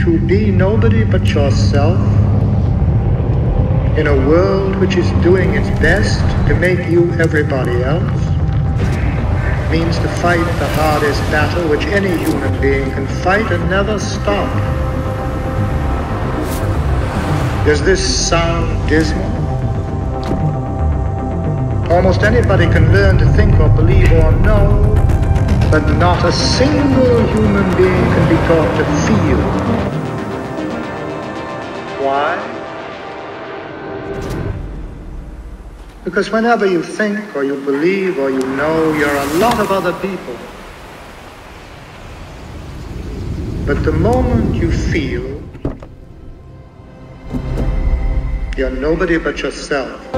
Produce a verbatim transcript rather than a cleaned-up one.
to be nobody but yourself in a world which is doing its best to make you everybody else means to fight the hardest battle which any human being can fight and never stop. Does this sound dismal? Almost anybody can learn to think or believe or know, but not a single human being can be taught to feel. Why? Because whenever you think or you believe or you know, you're a lot of other people. But the moment you feel, you're nobody but yourself.